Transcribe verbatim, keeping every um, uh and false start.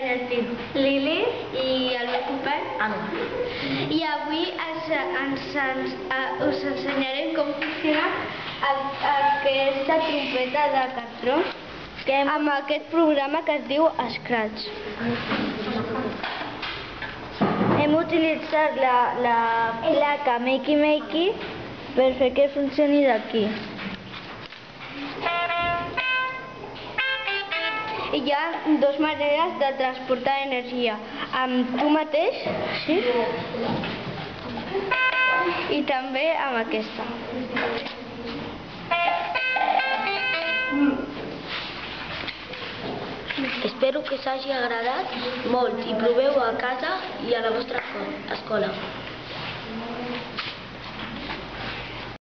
ens diu Lili i el meu company Anu. I avui ens, ens, ens, uh, us ensenyarem com funciona aquesta trompeta de cartró amb aquest programa que es diu Scratch. Hem utilitzat la, la placa Makey Makey per fer que funcioni d'aquí. I hi ha dues maneres de transportar energia, amb tu mateix, sí? I també amb aquesta. Espero que us hagi agradat molt i proveu a casa i a la vostra escola.